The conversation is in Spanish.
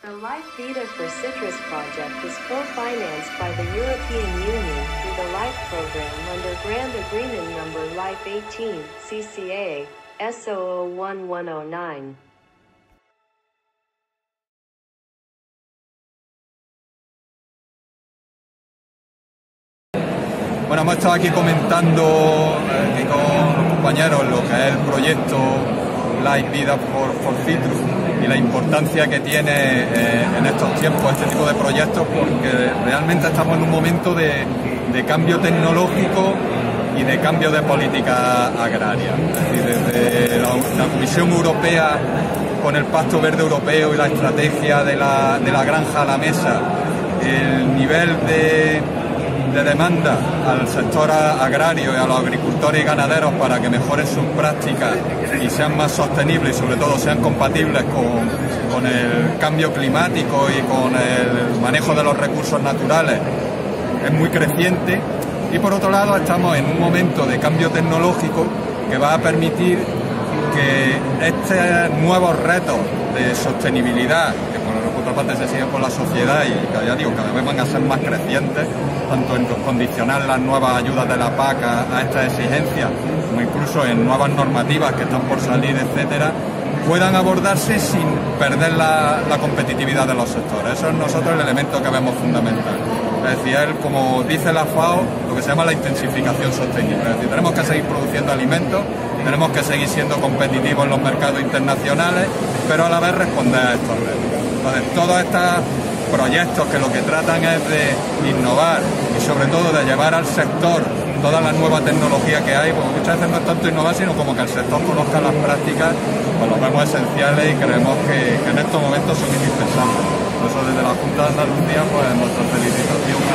The Life Vita for Citrus project is co-financed by the European Union through the LIFE program under Grant Agreement Number LIFE 18 CCA S001109. Bueno, hemos estado aquí comentando aquí con los compañeros lo que es el proyecto Life Vita for Citrus y la importancia que tiene en estos tiempos este tipo de proyectos, porque realmente estamos en un momento de cambio tecnológico y de cambio de política agraria. Es decir, desde la Comisión Europea con el Pacto Verde Europeo y la estrategia de la granja a la mesa, el nivel de demanda al sector agrario y a los agricultores y ganaderos para que mejoren sus prácticas y sean más sostenibles y sobre todo sean compatibles con el cambio climático y con el manejo de los recursos naturales es muy creciente. Y por otro lado estamos en un momento de cambio tecnológico que va a permitir que estos nuevos retos de sostenibilidad, que por otra parte se siguen por la sociedad y ya digo, cada vez van a ser más crecientes, tanto en condicionar las nuevas ayudas de la PAC a estas exigencias, como incluso en nuevas normativas que están por salir, etcétera, puedan abordarse sin perder la competitividad de los sectores. Eso es nosotros el elemento que vemos fundamental. Es decir, como dice la FAO, lo que se llama la intensificación sostenible. Es decir, tenemos que seguir produciendo alimentos, tenemos que seguir siendo competitivos en los mercados internacionales, pero a la vez responder a estos retos. Entonces, todos estos proyectos que lo que tratan es de innovar y sobre todo de llevar al sector toda la nueva tecnología que hay, porque muchas veces no es tanto innovar, sino como que el sector conozca las prácticas, pues los vemos esenciales y creemos que en estos momentos son indispensables. Por eso desde la Junta de Andalucía, pues nuestra felicitación